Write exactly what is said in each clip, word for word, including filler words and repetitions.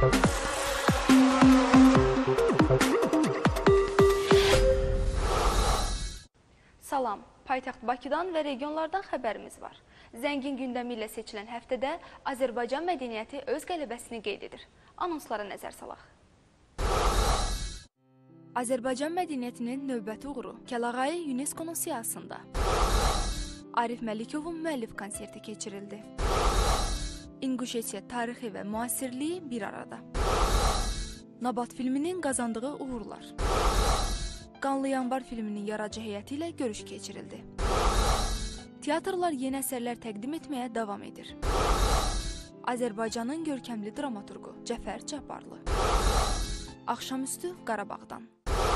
Salam, paytaxt Bakıdan və regionlardan xəbərimiz var. Zəngin gündəmi ilə seçilən həftədə Azərbaycan mədəniyyəti öz qələbəsini qeyd edir. Anonslara nəzər salaq. Azərbaycan mədəniyyətinin növbəti uğuru Kəlağayı UNESCO-nun siyahısında. Arif Məlikovun müəllif konserti keçirildi. İnquşetiya tarixi və müasirliyi bir arada. Nabat filminin qazandığı uğurlar. Qanlı Yanvar filminin yaradıcı heyəti ilə görüş keçirildi. Teatrlar yeni əsərlər təqdim etməyə davam edir. Azərbaycanın görkəmli dramaturqu Cəfər Cabbarlı. Axşamüstü Qarabağdan.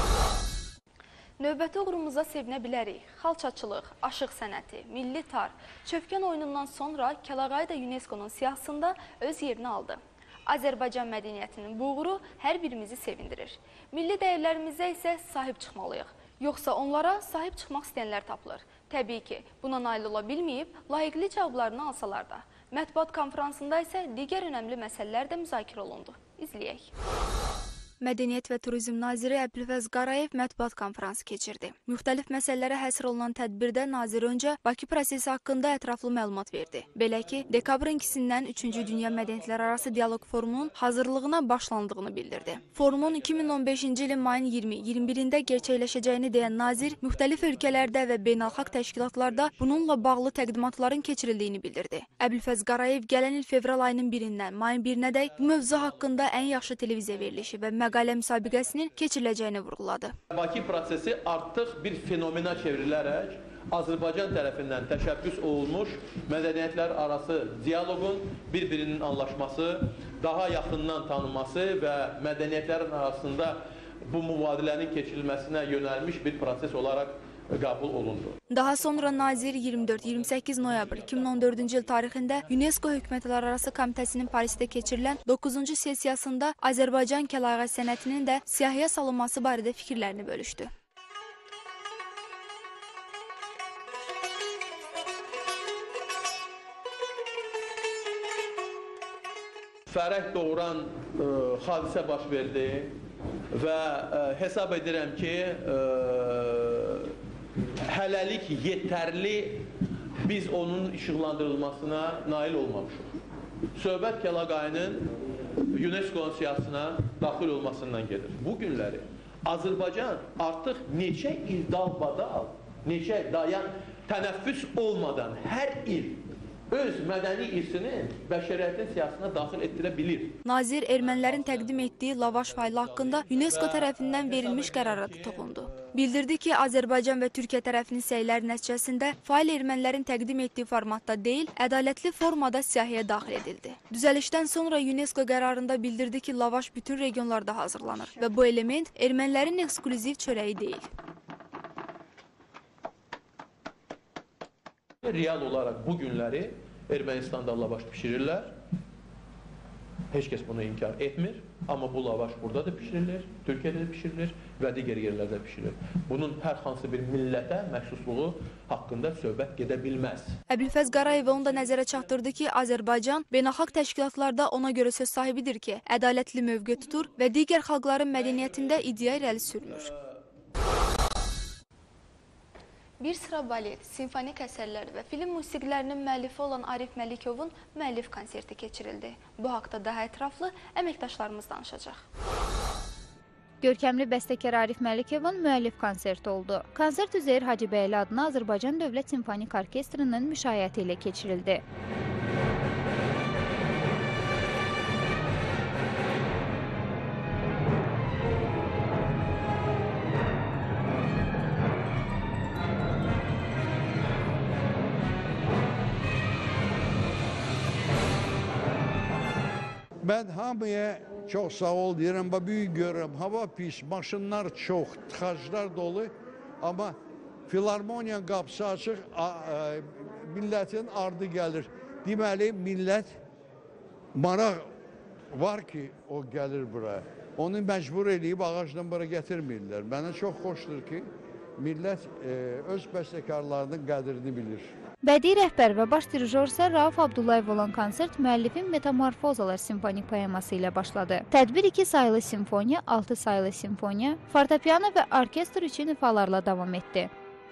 Növbəti uğurumuza sevinə bilərik. Xalçaçılıq, aşıq sənəti, milli tar, çövkən oyunundan sonra Kəlağayı da UNESCO-nun siyahısında öz yerini aldı. Azərbaycan mədəniyyətinin bu uğuru hər birimizi sevindirir. Milli dəyərlərimizə isə sahib çıxmalıyıq. Yoxsa onlara sahib çıxmaq istəyənlər tapılır. Təbii ki, buna nail ola bilməyib, layiqli cavablarını alsalar da. Mətbuat konferansında isə digər önəmli məsələlər də müzakirə olundu. İzləyək. Mədəniyyət və Turizm naziri Əbülfəz Qarayev mətbuat konferansı keçirdi. Müxtəlif məsələlərə həsr olunan tədbirdə nazir öncə Bakı prosesi haqqında ətraflı məlumat verdi. Belə ki, dekabrın ikisindən üçüncü Dünya Mədəniyyətlər Arası Dialoq Forumunun hazırlığına başlandığını bildirdi. Forumun iki min on beşinci ilin mayın iyirmi iyirmi birində gerçəkləşəcəyini deyən nazir, müxtəlif ölkələrdə və beynəlxalq təşkilatlarda bununla bağlı təqdimatların keçirildiyini bildirdi. Əbülfəz Qarayev gələn il fevral ayının birindən mayın birinədək bu mövzu haqqında ən yaxşı televiziya verilişi və məqalə müsabiqəsinin keçiriləcəyini vurğuladı. Bakı prosesi artıq bir fenomena çevrilərək Azərbaycan tərəfindən təşəbbüs olunmuş mədəniyyətlər arası dialoqun bir-birinin anlaşması, daha yaxından tanınması və mədəniyyətlərin arasında bu mübadilənin keçirilməsinə yönəlmiş bir proses olaraq qəbul olundu. Daha sonra nazir iyirmi dörd iyirmi səkkiz noyabr iki min on dördüncü il tarixində UNESCO Hökumətlərarası Komitəsinin Parisdə keçirilən doqquzuncu sessiyasında Azərbaycan Kəlağayı sənətinin də siyahıya salınması barədə fikirlərini bölüşdü. Fərəh doğuran ə, hadisə baş verdi və ə, hesab edirəm ki, ə, hələlik yetərli biz onun işıqlandırılmasına nail olmamışıq. Söhbət Kəlağayının UNESCO siyahısına daxil olmasından gedir. Bu günləri Azərbaycan artıq neçə il dalbadal, neçə dayan tənəffüs olmadan hər il öz mədəni irsini bəşəriyyətin siyasına daxil etdirə bilir. Nazir ermənilərin təqdim etdiyi lavaş faylı haqqında UNESCO tərəfindən verilmiş qərara da toxundu. Bildirdi ki, Azərbaycan və Türkiyə tərəfinin səyləri nəticəsində fayl ermənilərin təqdim etdiyi formatda deyil, ədalətli formada siyahıya daxil edildi. Düzəlişdən sonra UNESCO qərarında bildirdi ki, lavaş bütün regionlarda hazırlanır və bu element ermənilərin eksklüziv çörəyi deyil. Real olaraq bu günləri Ermənistanda lavaş pişirirlər. Heç kəs bunu inkar etmir. Amma bu lavaş burada da pişirilir, Türkiyədə də pişirilir və digər yerlərdə pişirilir. Bunun hər hansı bir millətə məxsusluğu haqqında söhbət gedə bilməz. Əbülfəz Qarayev onu da nəzərə çatdırdı ki, Azərbaycan beynəlxalq təşkilatlarda ona görə söz sahibidir ki, ədalətli mövqe tutur və digər xalqların mədəniyyətində iddia irəli sürmür. Bir sıra balet, simfonik əsərlər və film musiqilərinin müəllifi olan Arif Məlikovun müəllif konserti keçirildi. Bu haqda daha ətraflı əməkdaşlarımız danışacaq. Görkəmli bəstəkar Arif Məlikovun müəllif konserti oldu. Konsert Üzeyir Hacıbəyli adına Azərbaycan Dövlət Simfonik Orkestrinin müşayiəti ilə keçirildi. Mən hamıya çox sağ ol deyirəm, büyük görürəm, hava pis, maşınlar çox, tıxaclar dolu, amma filarmoniyanın qapısı açıq, millətin ardı gəlir. Deməli, millət maraq var ki, o gəlir buraya. Onu məcbur edib ağacdan bura gətirmirlər. Mənə çox xoşdur ki, millət öz bəstəkarlarının qədrini bilir. Bədii rəhbər və baş dirijor isə Rauf Abdullayev olan konsert müəllifin Metamorfozalar simfonik poeması ilə başladı. Tədbir iki saylı simfoniya, altı saylı simfoniya, fortepiano və orkestr üçün ifalarla davam etdi.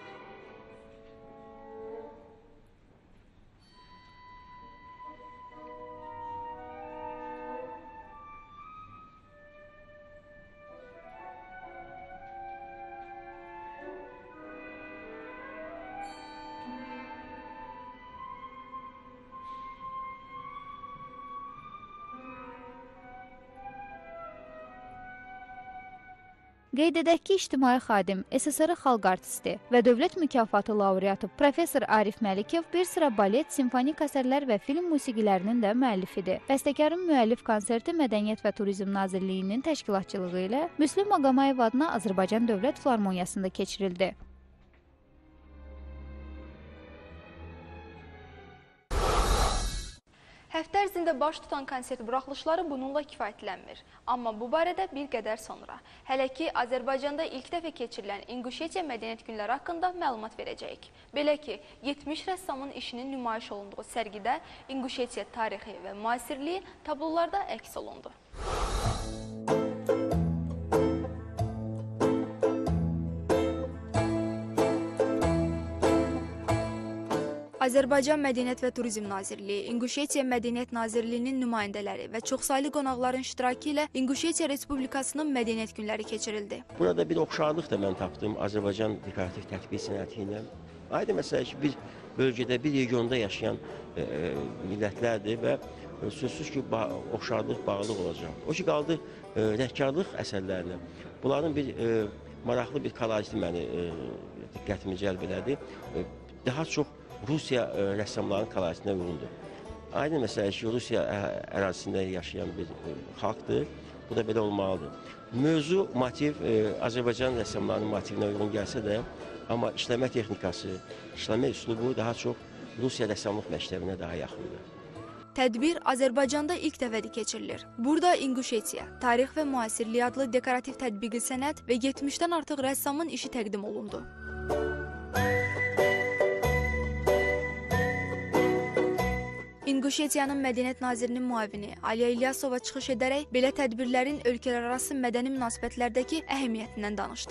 Qeyd edək ki, ictimai xadim, S S R xalq artisti və dövlət mükafatı laureatı professor Arif Məlikov bir sıra balet, simfonik əsərlər və film musiqilərinin də müəllifidir. Bəstəkarın müəllif konserti Mədəniyyət və Turizm Nazirliyinin təşkilatçılığı ilə Müslüm Maqomayev adına Azərbaycan Dövlət Filarmoniyasında keçirildi. Həftə ərzində baş tutan konsert buraxılışları bununla kifayətlənmir. Amma bu barədə bir qədər sonra. Hələ ki, Azərbaycanda ilk dəfə keçirilən İnquşetiya Mədəniyyət Günləri haqqında məlumat verəcəyik. Belə ki, yetmiş rəssamın işinin nümayiş olunduğu sərgidə İnquşetiya tarixi və müasirliyi tablolarda əks olundu. Azərbaycan Mədəniyyət və Turizm Nazirliyi, İnquşetiya Mədəniyyət Nazirliyinin nümayəndələri və çoxsaylı qonaqların iştirakı ilə İnquşetiya Respublikasının Mədəniyyət Günləri keçirildi. Burada bir oxşarlıq da mən tapdım Azərbaycan dekorativ tətbiq sənəti ilə. Aydın məsələ ki, bir bölgədə, bir regionda yaşayan e, millətlərdir və e, sözsüz ki, ba oxşarlıq, bağlılıq olacaq. O ki, qaldı e, rəhkarlıq əsərlərinə. Bunların bir e, maraqlı bir kolajı məni e, diqqətimi cəlb elədi. E, daha çox Rusiya ə, rəssamlarının kolajına uyğundur. Aynı məsələ ki, Rusiya ə, ərazisində yaşayan bir ə, xalqdır. Bu da belə olmalıdır. Mövzu, motiv ə, Azərbaycan rəssamlarının motivinə uyğun gəlsə də, amma işləmə texnikası, işləmə üslubu daha çox Rusiya rəssamlıq məktəbinə daha yaxındır. Tədbir Azərbaycanda ilk dəfədir keçirilir. Burada İnquşetiya, tarix və müasirliyi adlı dekorativ tətbiqi sənət və yetmişdən artıq rəssamın işi təqdim olundu. İnquşetiyanın Mədəniyyət Nazirinin müavini Aliya İlyasova çıxış edərək belə tədbirlərin ölkələrarası mədəni münasibətlərdəki əhəmiyyətindən danışdı.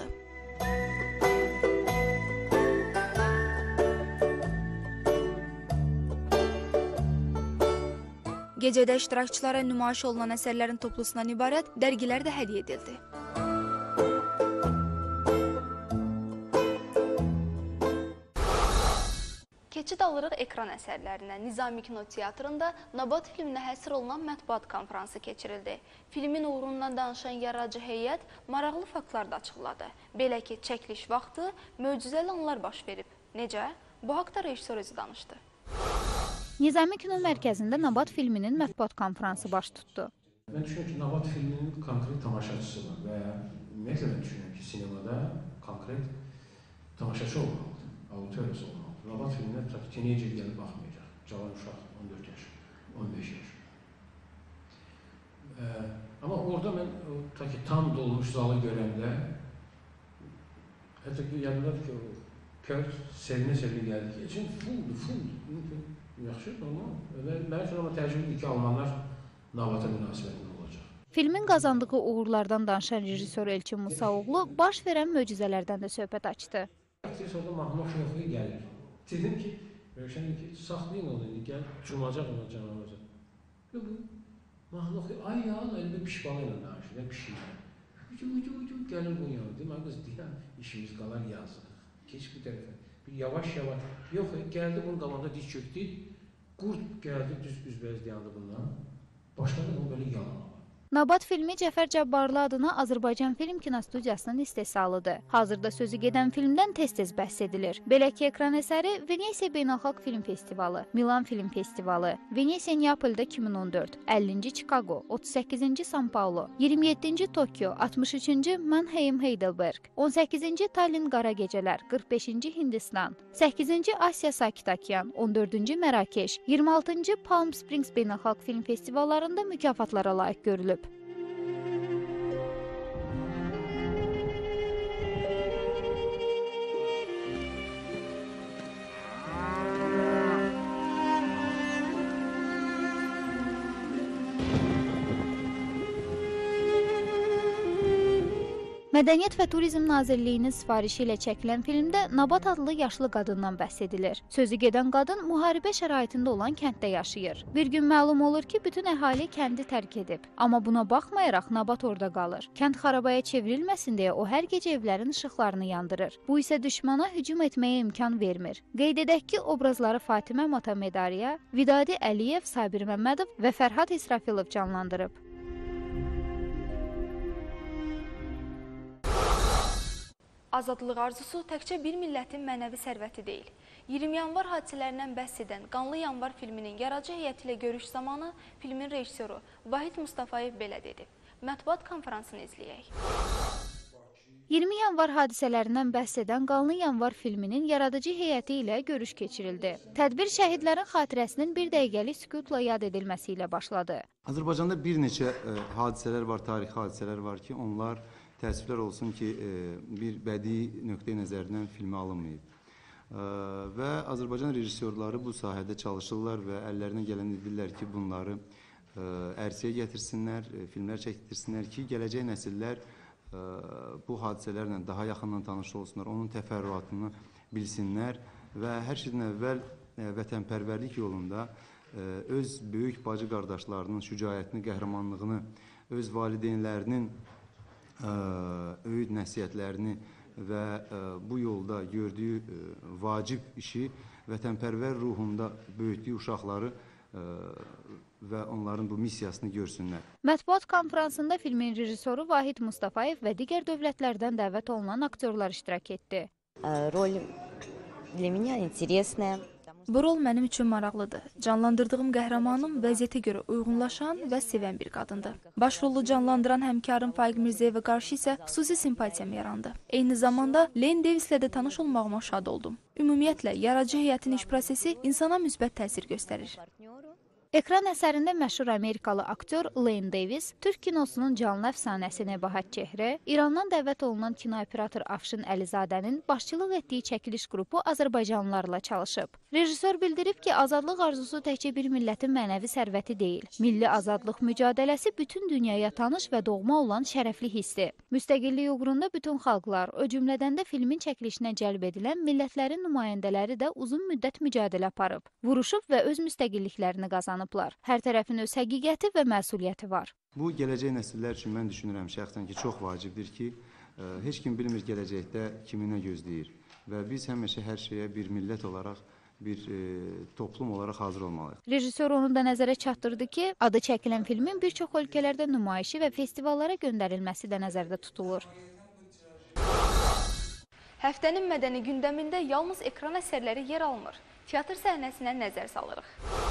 Gecədə iştirakçılara nümayiş olunan əsərlərin toplusundan ibarət dərgilər də hədiyyə edildi. Keçid alırıq ekran əsərlərinə. Nizami Kinoteatrında Nabat filminə həsr olunan mətbuat konfransı keçirildi. Filmin uğrundan danışan yaradıcı heyət maraqlı faktlar da açıqladı. Belə ki, çəkiliş vaxtı möcüzəli anlar baş verib. Necə? Bu haqda rejissor özü danışdı. Nizami Kino Mərkəzində Nabat filminin mətbuat konfransı baş tutdu. Mən düşünürəm ki, Nabat filminin konkret tamaşaçısı var və ümumiyyətlə mən düşünürəm ki, sinemada konkret tamaşaçı olmalıdır, auditoriyası olmalıdır. Nabat filminə teenager gəlib baxmayacaq. Cavan uşaq, on dörd yaş, on beş yaş. Ee, amma orada mən o, ta ki, tam dolmuş zalı görəndə hətta ki, yadımdadır ki, o kör sevinə-sevinə gəldi ki, üçün fulldur, fulldur. Yaxşı, normal. Mənim üçün amma təəccüblüdür ki, Almanlar Nabata münasibətində olacaq. Filmin qazandığı uğurlardan danışan rejissor Elçin Musaoğlu baş verən möcüzələrdən də söhbət açdı. Aktrisa orada mahnı oxuya gəlir. Dedim ki, Rövşən ki, saxlayın onu, gəl, cumacaq ona canavarca. Yox, bu mahnı oxuya, ay ya, əlində pişbalı ilə danışır, nə pişirlər. Ucu, ucu, ucu, gəlir bunun yanı. Deyim, qız, deyəm, işimiz qalar yazıq. Keç bu tərəfə. Bir yavaş-yavaş, yox, gəldi bunun qabağında diz çöktü, qurd gəldi, düz üzbəyiz dayandı bundan. Başladı bunu böyle yalan. Nabat filmi Cəfər Cabbarlı adına Azərbaycan Film Kinostudiyasının istehsalıdır. Hazırda sözü gedən filmdən tez-tez bəhs edilir. Belə ki, ekran əsəri Venesiya Beynəlxalq Film Festivalı, Milan Film Festivalı, Venesiya Neapolda iki min on dörd, əllinci Chicago, otuz səkkizinci San Paulo, iyirmi yeddinci Tokyo, altmış üçüncü Mannheim Heidelberg, on səkkizinci Tallinn Qara Gecələr, qırx beşinci Hindistan, səkkizinci Asiya Sakit Okean, on dördüncü Mərakeş, iyirmi altıncı Palm Springs Beynəlxalq Film Festivallarında mükafatlara layiq görülüb. Mədəniyyət və Turizm Nazirliyinin sifarişi ilə çəkilən filmdə Nabat adlı yaşlı qadından bəhs edilir. Sözü gedən qadın müharibə şəraitində olan kənddə yaşayır. Bir gün məlum olur ki, bütün əhali kəndi tərk edib. Amma buna baxmayaraq Nabat orada qalır. Kənd xarabaya çevrilməsin deyə o hər gecə evlərin işıqlarını yandırır. Bu isə düşmana hücum etməyə imkan vermir. Qeyd edək ki, obrazları Fatimə Matamedariya, Vidadi Əliyev, Sabir Məmmədov və Fərhad İsrafilov canlandırıb. Azadlıq arzusu təkcə bir millətin mənəvi sərvəti deyil. iyirmi yanvar hadisələrindən bəhs edən Qanlı yanvar filminin yaradıcı heyəti ilə görüş zamanı filmin rejissoru Vahid Mustafayev belə dedi. Mətbuat konferansını izləyək. iyirmi yanvar hadisələrindən bəhs edən Qanlı yanvar filminin yaradıcı heyəti ilə görüş keçirildi. Tədbir şəhidlərin xatirəsinin bir dəqiqəlik sükutla yad edilməsi ilə başladı. Azərbaycanda bir neçə e, hadisələr var, tarixi hadisələr var ki, onlar təəssüflər olsun ki, bir bədii nöqteyi nəzərdən filmə alınmayıb. Və Azərbaycan rejissorları bu sahədə çalışırlar və əllərinə gələn edirlər ki, bunları ərsəyə gətirsinlər, filmlər çəkdirsinlər ki, gələcək nəsillər bu hadisələrlə daha yaxından tanış olsunlar, onun təfərrüatını bilsinlər və hər şeydən əvvəl vətənpərvərlik yolunda öz böyük bacı qardaşlarının şücaətini, qəhrəmanlığını, öz valideynlərinin öyüd nəsihətlərini və bu yolda gördüyü vacib işi vətənpərvər ruhunda böyütdüyü uşaqları və onların bu missiyasını görsünlər. Mətbuat konferansında filmin rejissoru Vahid Mustafayev və digər dövlətlərdən dəvət olunan aktyorlar iştirak etdi. Rol для меня интересная. Bu rol mənim üçün maraqlıdır. Canlandırdığım qəhrəmanım vəziyyətə görə uyğunlaşan və sevən bir qadındır. Baş rolu canlandıran həmkarım Faiq Mirzəyevə qarşı isə xüsusi simpatiyam yarandı. Eyni zamanda Len Davislə də tanış olmağıma şad oldum. Ümumiyyətlə, yaradıcı heyətin iş prosesi insana müsbət təsir göstərir. Ekran əsərində məşhur Amerikalı aktyor Len Davis, Türk kinosunun canlı əfsanəsi Nəbahat Çehre, İrandan dəvət olunan kinooperator Afşin Əlizadənin başçılıq etdiyi çəkiliş qrupu azərbaycanlılarla çalışıb. Rejissor bildirib ki, azadlıq arzusu təkcə bir millətin mənəvi sərvəti deyil. Milli azadlıq mücadiləsi bütün dünyaya tanış və doğma olan şərəfli hissdir. Müstəqillik uğrunda bütün xalqlar, o cümlədən də filmin çəkilişinə cəlb edilən millətlərin nümayəndələri də uzun müddət mücadilə aparıb, vuruşub və öz müstəqilliklərini qazanıb. Hər tərəfin öz həqiqəti və məsuliyyəti var. Bu, gələcək nəsillər üçün mən düşünürəm şəxsən ki, çox vacibdir ki, heç kim bilmir gələcəkdə kimi nə gözləyir. Və biz həmişə hər şeyə bir millət olaraq, bir e, toplum olaraq hazır olmalıyıq. Rejissor onu da nəzərə çatdırdı ki, adı çəkilən filmin bir çox ölkələrdə nümayişi və festivallara göndərilməsi də nəzərdə tutulur. Həftənin mədəni gündəmində yalnız ekran əsərləri yer almır. Teatr səhnəsinə nəzər salırıq.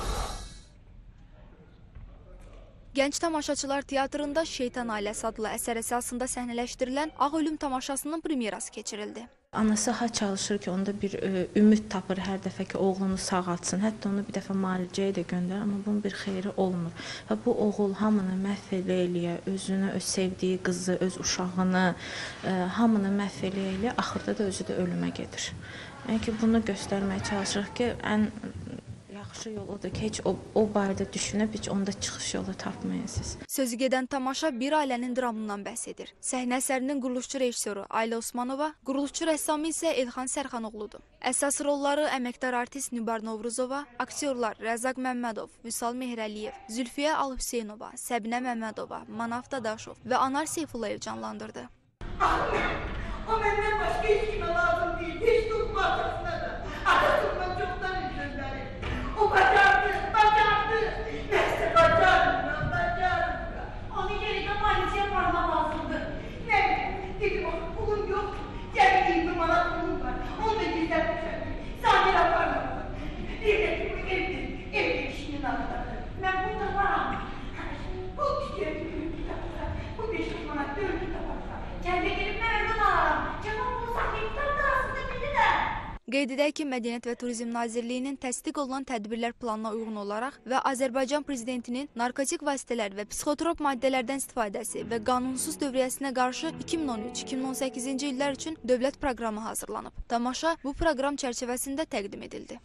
Gənc tamaşaçılar teatrında Şeytan Ailəsi adlı əsər əsasında səhnələşdirilən Ağ Ölüm tamaşasının premyerası keçirildi. Anası ha çalışır ki, onda bir e, ümid tapır hər dəfə ki, oğlunu sağaltsın. Hətta onu bir dəfə müalicəyə də göndər, amma bunun bir xeyri olmur. Və bu oğul hamını məhv eləyə, özünü, öz sevdiyi qızı, öz uşağını, e, hamını məhv eləyə, axırda da özü də ölümə gedir. Yəni ki, bunu göstərməyə çalışırıq ki, ən yaxşı yol odur ki, heç o, o barədə düşünüb, heç onda çıxış yolu tapmayasınız. Sözü gedən tamaşa bir ailənin dramından bəhs edir. Səhnə əsərinin quruluşçu rejissoru Ayla Osmanova, quruluşçu rəssamı isə Elxan Sərxanoğludur. Əsas rolları əməkdar artist Nübar Novruzova, aktyorlar Rəzaq Məmmədov, Vüsal Mehrəliyev, Zülfiyə Al-Hüseynova, Səbinə Məmmədova, Manaf Dadaşov və Anar Seyfullayev canlandırdı. O məndən başqa heç kimə lazım deyil, heç tutmazsınlar da. Atasından çoxdan üzrüm verir. O bacardı, bacardı. Neyse bacardı, bacardı. Onu yerine maalesef parmak lazımdı. Ne? Dedim ona pulum yok. Cemil yirmi manat pulum var. Onu da güzel düşerdi. Samir yaparlar. Bir de ki bu evde, evde işinin altında. Ben burada varam. Bu kişiye bir kitapta, bu beş manat dört kitap varsa. Kendi elimle ömrün ağaram. Cevap bulsak kitapta aslında bilirler. Qeyd edək ki, Mədəniyyət və Turizm Nazirliyinin təsdiq olunan tədbirlər planına uyğun olaraq və Azərbaycan Prezidentinin narkotik vasitələr və psixotrop maddələrdən istifadəsi və qanunsuz dövriyyəsinə qarşı iki min on üç iki min on səkkizinci illər üçün dövlət proqramı hazırlanıb. Tamaşa bu proqram çərçivəsində təqdim edildi.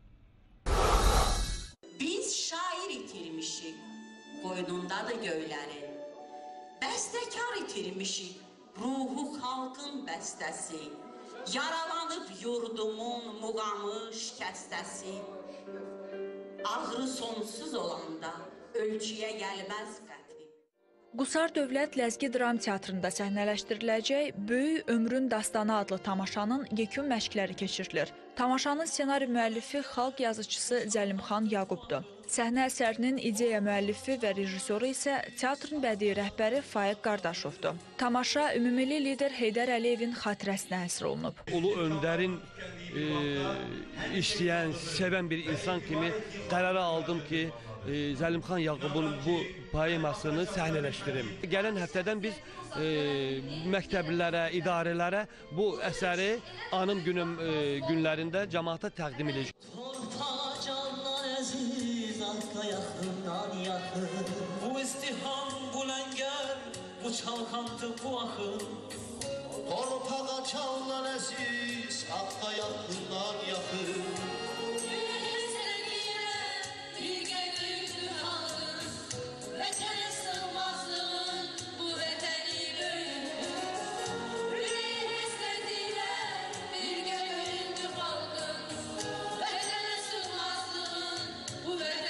Biz şair itirmişik, qoynundadır göylərin. Bəstəkar itirmişik, ruhu xalqın bəstəsi, yaralanıb yurdumun muğamı şikəstəsi, ağrı sonsuz olanda ölçüyə gəlməz qətli. Qusar Dövlət Ləzgi Dram Teatrında səhnələşdiriləcək Böyük Ömrün Dastanı adlı tamaşanın yekun məşqləri keçirilir. Tamaşanın ssenari müəllifi xalq yazıçısı Zəlimxan Yaqubdur. Səhnə əsərinin ideya müəllifi və rejissoru isə teatrın bədii rəhbəri Faiq Qardaşovdur. Tamaşa ümummilli lider Heydər Əliyevin xatirəsinə həsr olunub. Ulu öndərin e, işləyən, sevən bir insan kimi qərara aldım ki, e, Zəlimxan Yaqubun bu poemasını səhnələşdirim. Gələn həftədən biz e, məktəblilərə, idarələrə bu əsəri anım günüm e, günlərində cəmaata təqdim edəcək. Arka yaxından yaxın, bu istiham, bu ləngər, bu çalxantı, bu axın. Torpağa çalan əziz, arka yaxından yaxın. Ürək sevgiyə, bir gönüldü halın, vətənə sığmazlığın, bu vətəni böyüdür. Ürək sevgiyə, bir gönüldü halın, vətənə sığmazlığın, bu vətəni.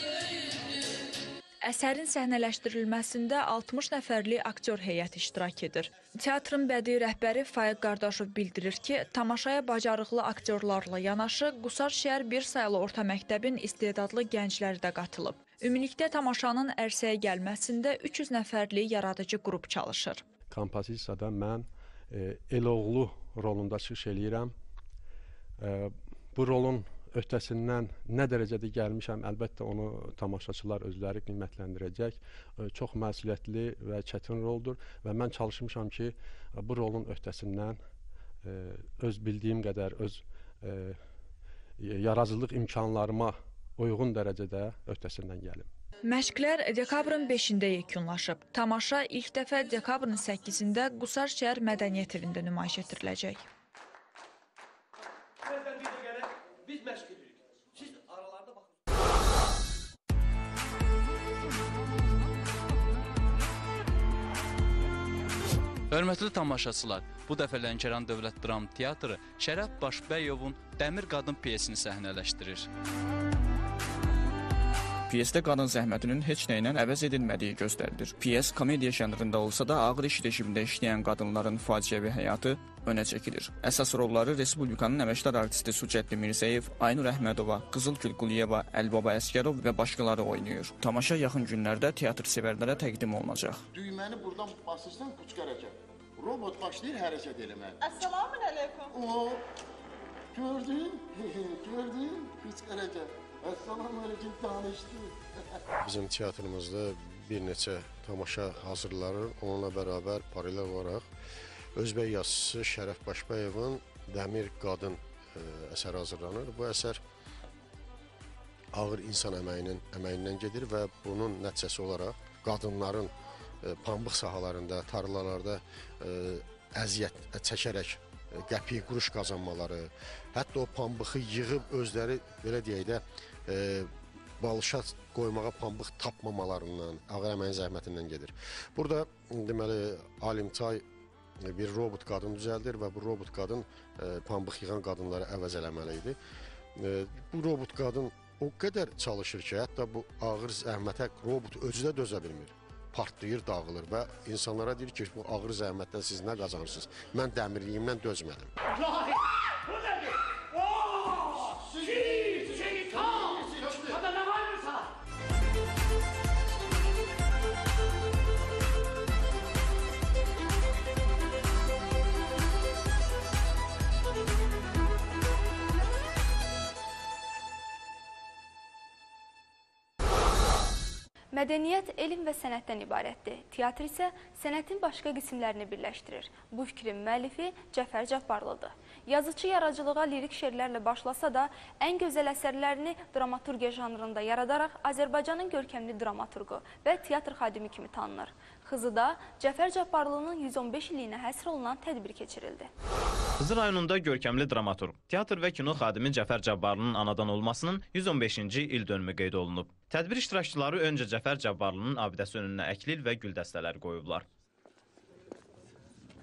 Əsərin səhnələşdirilməsində altmış nəfərli aktyor heyəti iştirak edir. Teatrın bədii rəhbəri Faiq Qardaşov bildirir ki, tamaşaya bacarıqlı aktyorlarla yanaşı Qusar şəhər bir sayılı orta məktəbin istedadlı gəncləri də qatılıb. Ümumilikdə tamaşanın ərsəyə gəlməsində üç yüz nəfərli yaradıcı qrup çalışır. Kompozisiyada mən e, Eloğlu rolunda çıxış eləyirəm. E, bu rolun öhdəsindən nə dərəcədə gəlmişəm, əlbəttə onu tamaşaçılar özləri qiymətləndirəcək. Çox məsuliyyətli və çətin roldur və mən çalışmışam ki, bu rolun öhdəsindən öz bildiyim qədər, öz yaradıcılıq imkanlarıma uyğun dərəcədə öhdəsindən gəlim. Məşqlər dekabrın beşində yekunlaşıb. Tamaşa ilk dəfə dekabrın səkkizində Qusar şəhər Mədəniyyət evində nümayiş etdiriləcək. Biz məşq edirik. Siz aralarda baxın. Hörmətli tamaşaçılar, bu dəfə Lənkəran Dövlət Dram Teatrı Şərəf Başbəyovun Dəmir Qadın piyesini səhnələşdirir. Piyesdə qadın zəhmətinin heç nə ilə əvəz edilmədiyi göstərilir. Piyes komediya janrında olsa da ağır iş rejimində işləyən qadınların faciəvi həyatı önə çəkilir. Əsas rolları Respublikanın əməkdar artisti Sucətli Mirzəyev, Aynur Əhmədova, Qızılgül Quliyeva, Əlbaba Əskərov və başqaları oynayır. Tamaşa yaxın günlərdə teatr sevərlərə təqdim olunacaq. Düyməni buradan basırsan quçqaracaq. Robot başlayır hərəkət eləməyə. Əssalamun əleykum. O, gördün, gördün, quçqaracaq. Əssalamun əleykum, danışdı. Bizim teatrımızda bir neçə tamaşa hazırlanır. Onunla bərabər paralel olaraq Özbək yazıçısı Şərəf Başbəyovun Dəmir Qadın ə, əsəri hazırlanır. Bu əsər ağır insan əməyinin əməyindən gedir və bunun nəticəsi olaraq qadınların ə, pambıq sahalarında, tarlalarda ə, əziyyət çəkərək ə, qəpik, quruş qazanmaları, hətta o pambığı yığıb özləri, belə deyək də, ə, balışa qoymağa pambıq tapmamalarından, ağır əməyin zəhmətindən gedir. Burada deməli alimçay bir robot qadın düzəldir və bu robot qadın e, pambıq yığan qadınları əvəz eləməli idi. E, bu robot qadın o qədər çalışır ki, hətta bu ağır zəhmətə robot özü də dözə bilmir. Partlayır, dağılır və insanlara deyir ki, bu ağır zəhmətdən siz nə qazanırsınız? Mən dəmirliyimdən dözmədim. Bu nədir? Ooo! Şiir, şeytan! Hada nə varırsa? Mədəniyyət elm və sənətdən ibarətdir. Teatr isə sənətin başqa qismlərini birləşdirir. Bu fikrin müəllifi Cəfər Cabbarlıdır. Yazıcı yaradıcılığa lirik şeirlərlə başlasa da, ən gözəl əsərlərini dramaturgiya janrında yaradaraq Azərbaycanın görkəmli dramaturqu və teatr xadimi kimi tanınır. Xızıda Cəfər Cabbarlının yüz on beş illiyinə həsr olunan tədbir keçirildi. Xızı rayonunda görkəmli dramaturq, teatr və kino xadimi Cəfər Cabbarlının anadan olmasının yüz on beşinci il dönümü qeyd olunub. Tədbir iştirakçıları öncə Cəfər Cabbarlının abidəsi önünə əklil və gül dəstələri qoyublar.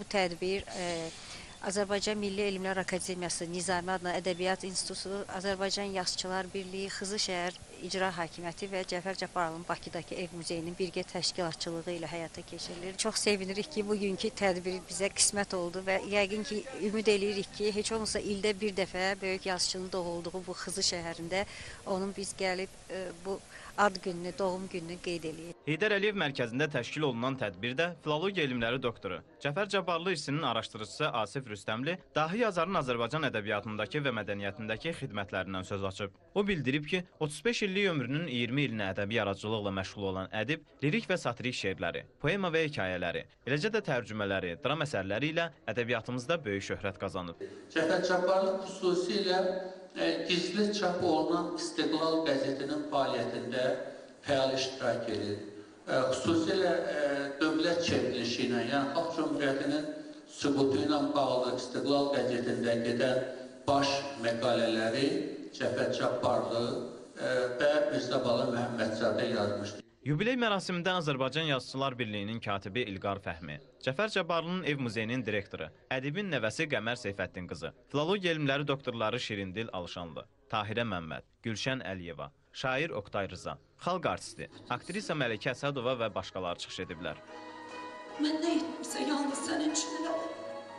bu tədbir e, Azərbaycan Milli Elmlər Akademiyası, Nizami adına Ədəbiyyat İnstitutu, Azərbaycan Yazıçılar Birliyi, Xızışəhər İcra Hakimiyyəti və Cəfər Cabbarlının Bakıdakı Ev Muzeyinin birgə təşkilatçılığı ilə həyata keçirilir. Çox sevinirik ki, bugünkü tədbir bizə qismət oldu və yəqin ki, ümid edirik ki, heç olmasa ildə bir dəfə böyük yazıçının doğulduğu bu Xızı şəhərində onun biz gəlib e, bu ad gününü, doğum gününü qeyd edirik. Heydər Əliyev mərkəzində təşkil olunan tədbirdə filologiya elmləri doktoru Cəfər Cabbarlı işinin araşdırıcısı Asif Rüstəmli dahi yazarın Azərbaycan ədəbiyyatındakı və mədəniyyətindəki xidmətlərindən söz açıb. O bildirib ki, otuz beş illik ömrünün iyirmi ilini ədəbi yaradıcılıqla məşğul olan ədib lirik və satirik şeirləri, poema və hekayələri, eləcə də tərcümələri, dram əsərləri ilə ədəbiyyatımızda böyük şöhrət qazanıb. Cəfər Cabbarlı xüsusilə e, gizli çap olunan İstiqlal qəzetinin fəaliyyətində fəal iştirak edir. E, xüsusilə e, dövlət çevrilişi ilə, yəni Xalq Cümhuriyyətinin sübutu ilə bağlı İstiqlal qəzetində gedən baş məqalələri Cəfər Cabbarlı e, və Mirzəbalı Məhəmmədzadə yazmışdır. Yubiley mərasimində Azərbaycan Yazıçılar Birliyinin katibi İlqar Fəhmi, Cəfər Cabbarlının Ev Muzeyinin direktoru, ədibin nəvəsi Qəmər Seyfəddin qızı, filologiya elmləri doktorları Şirindil Alşanlı, Tahirə Məmməd, Gülşən Əliyeva, şair Oqtay Rıza, xalq artisti, aktrisa Məlikə Əsədova və başqaları çıxış ediblər. Mən nə etmişsə yalnız sənin üçün elədim.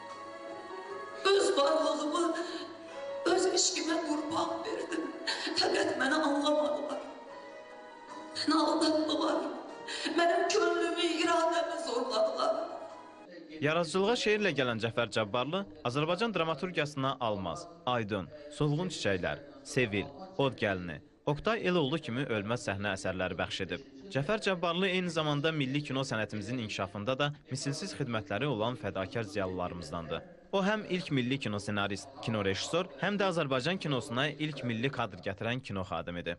Öz varlığımı, öz eşqimə qurban verdim. Fəqət mənə anlamadılar. Məni aldatdılar. Mənim könlümü, iradəmi zorladılar. Yaradıcılığa şeirlə gələn Cəfər Cabbarlı Azərbaycan dramaturgiyasına Almaz, Aydın, Solğun Çiçəklər, Sevil, Od Gəlini, Oqtay Eloğlu kimi ölməz səhnə əsərləri bəxş edib. Cəfər Cabbarlı eyni zamanda milli kino sənətimizin inkişafında da misilsiz xidmətləri olan fədakar ziyalılarımızdandır. O həm ilk milli kino senarist, kino rejissor, həm də Azərbaycan kinosuna ilk milli kadr gətirən kino xadimidir.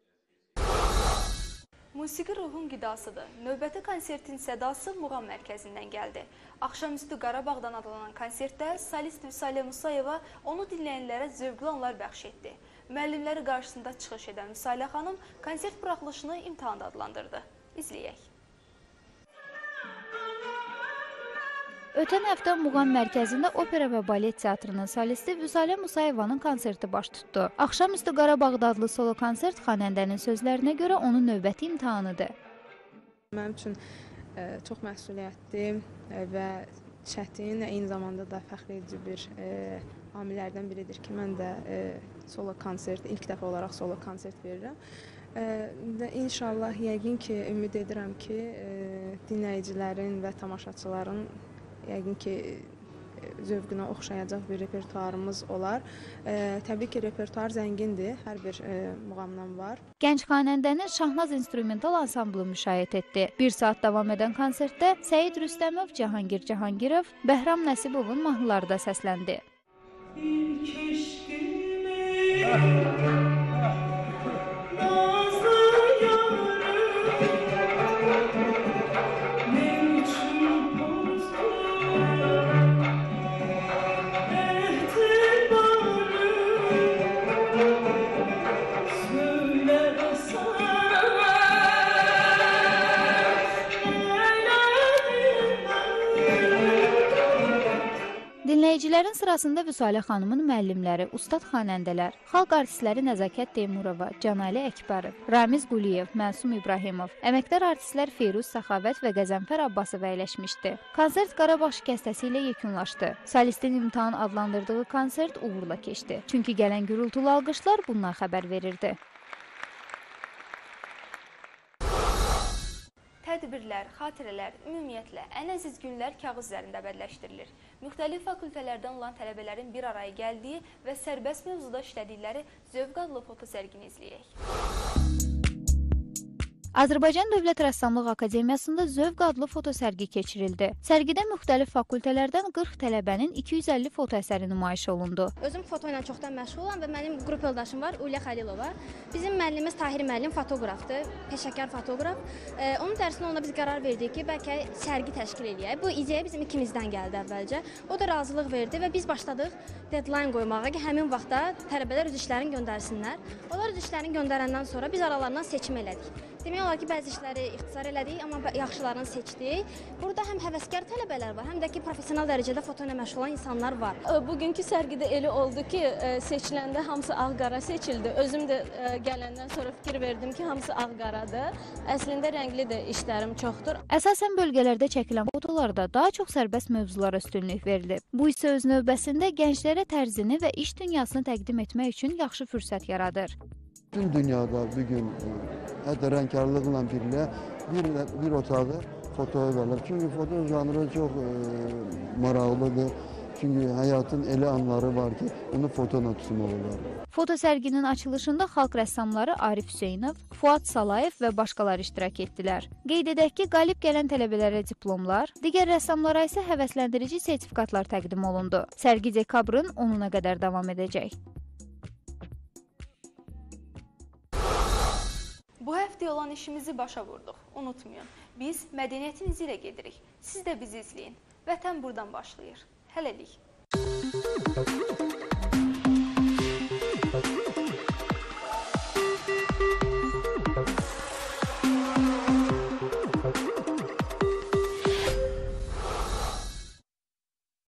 Musiqi ruhun qidasıdır. Növbəti konsertin sədası Muğam mərkəzindən gəldi. Axşamüstü Qarabağdan adlanan konsertdə solist Vüsalə Musayeva onu dinləyənlərə zövqlü anlar bəxş etdi. Müəllimləri qarşısında çıxış edən Vüsalə xanım konsert buraxılışını imtahanda adlandırdı. İzləyək. Ötən həftə Muğam mərkəzində opera və balet teatrının solisti Vüsalə Musayevanın konserti baş tutdu. Axşamüstü Qarabağda adlı solo konsert xanəndənin sözlərinə görə onun növbəti imtahanıdır. Mənim üçün e, çox məsuliyyətli və çətin, eyni zamanda da fəxr edici bir e, amillərdən biridir ki, mən də e, solo konsert, ilk dəfə olaraq solo konsert verirəm. E, və inşallah yəqin ki, ümid edirəm ki, e, dinləyicilərin və tamaşaçıların yəqin ki, zövqünə oxşayacaq bir repertuarımız olar. E, təbii ki, repertuar zəngindir, hər bir e, muğamdan var. Gənc xanəndənin Şahnaz instrumental ansamblı müşayiət etdi. Bir saat davam edən konsertdə Səid Rüstəmov, Cahangir Cahangirov, Bəhram Nəsibovun mahnıları da səsləndi. İlk eşqimi nazlı yarım ne için pozdu Dinləyicilərin sırasında Vüsalə xanımın müəllimləri, ustad xanəndələr, xalq artistləri Nəzakət Teymurova, Canali Əkbərov, Ramiz Quliyev, Məsum İbrahimov, əməkdar artistlər Feyruz Səxavət və Qəzənfər Abbasov əyləşmişdi. Konsert Qarabağ şikəstəsi ilə yekunlaşdı. Solistin imtahan adlandırdığı konsert uğurla keçdi. Çünki gələn gürültülü alqışlar bundan xəbər verirdi. Tədbirlər, xatirələr, ümumiyyətlə, ən əziz günlər kağız üzərində bədləşdirilir. Müxtəlif fakültələrdən olan tələbələrin bir araya gəldiyi və sərbəst mövzuda işlədikləri Zövq adlı fotosərgini izləyək. Azərbaycan Dövlət Rəssamlıq Akademiyasında Zövq adlı fotosərgi keçirildi. Sərgidə müxtəlif fakültələrdən qırx tələbənin iki yüz əlli foto əsəri nümayiş olundu. Özüm foto ilə çoxdan məşğulam və mənim qrup yoldaşım var, Ulya Xəlilova. Bizim müəllimimiz Tahir müəllim fotoqrafdır, peşəkar fotoqraf. Ee, onun dərsində onda biz qərar verdik ki, bəlkə sərgi təşkil edək. Bu ideya bizim ikimizdən gəldi əvvəlcə. O da razılıq verdi və biz başladıq deadline qoymağa ki, həmin vaxtda tələbələr öz işlərini göndərsinlər. Onlar öz işlərini göndərəndən sonra biz aralarından seçim elədik. Demək olar ki, bəzi işləri ixtisar elədik, amma yaxşılarını seçdik. Burada həm həvəskar tələbələr var, həm də ki, professional dərəcədə foto ilə məşğul olan insanlar var. Bugünkü sərgidə elə oldu ki, seçiləndə hamısı ağ-qara seçildi. Özüm də gələndən sonra fikir verdim ki, hamısı ağ-qaradır. Əslində rəngli də işlərim çoxdur. Əsasən bölgələrdə çəkilən fotolarda daha çox sərbəst mövzulara üstünlük verilib. Bu isə öz növbəsində gənclərə tərzini və iş dünyasını təqdim etmək üçün yaxşı fürsət yaradır. Bütün dünyada bugün hətta rəngkarlıqla birlə bir, bir otağı fotoya verir. Çünki foto janrı çox e, maraqlıdır. Çünki həyatın elə anları var ki, onu fotoyla tutmaq olar. Foto sərginin açılışında xalq rəssamları Arif Hüseynov, Fuad Salayev və başqaları iştirak etdilər. Qeyd edək ki, qalib gələn tələbələrə diplomlar, digər rəssamlara isə həvəsləndirici sertifikatlar təqdim olundu. Sərgi dekabrın onuna qədər davam edəcək. Bu həftə olan işimizi başa vurduq. Unutmayın, biz mədəniyyətin izi ilə gedirik. Siz də bizi izləyin. Vətən buradan başlayır. Hələlik.